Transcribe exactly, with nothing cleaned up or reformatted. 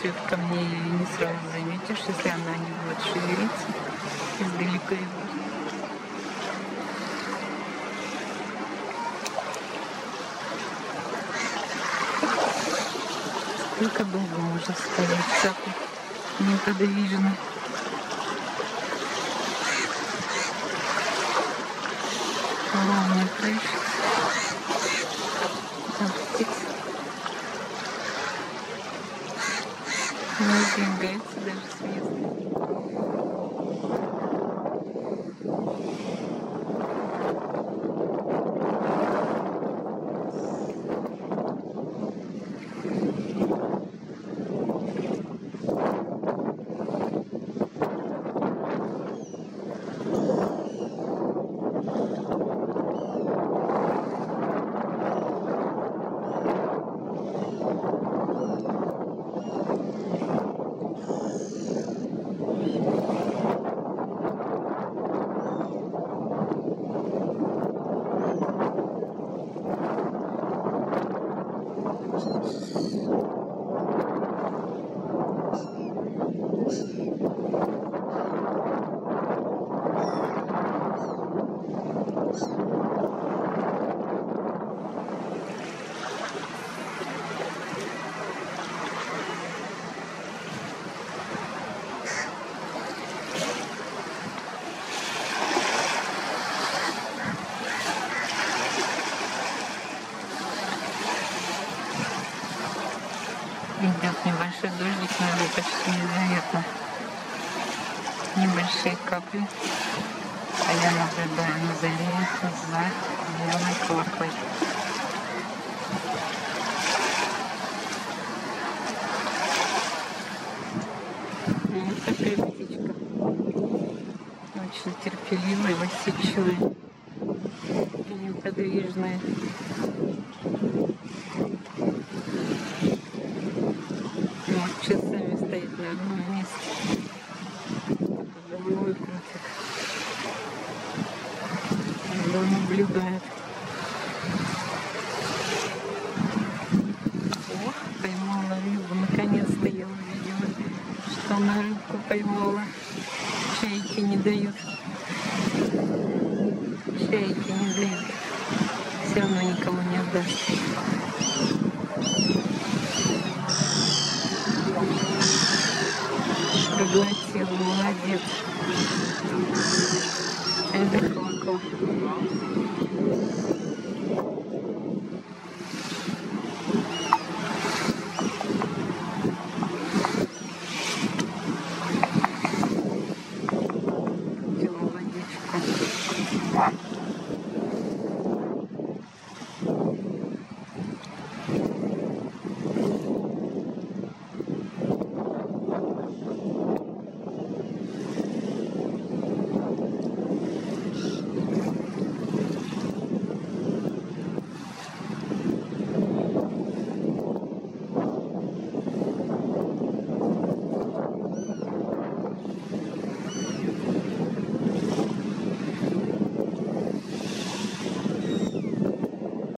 подойдет ко мне, ее не сразу заметишь, если она не будет шевелиться издалека. Сколько долго можно стоять так неподвижно. Ровно крышка. Там птица. Она сдвигается даже с места. Идет небольшой дождик, но это почти незаметно. Небольшие капли. А я наблюдаю на заливе за белой коркой. Вот такая птичка. Очень терпеливая, восечивая и неподвижная. Вот часами стоит на одном месте. Головой крутит. Когда наблюдает. Ох, поймала рыбу. Наконец-то я увидела, что она рыбку поймала. Чайки не дают. Чайки не дают. Все равно никому не отдаст. Проглотила, молодец. Это колокол.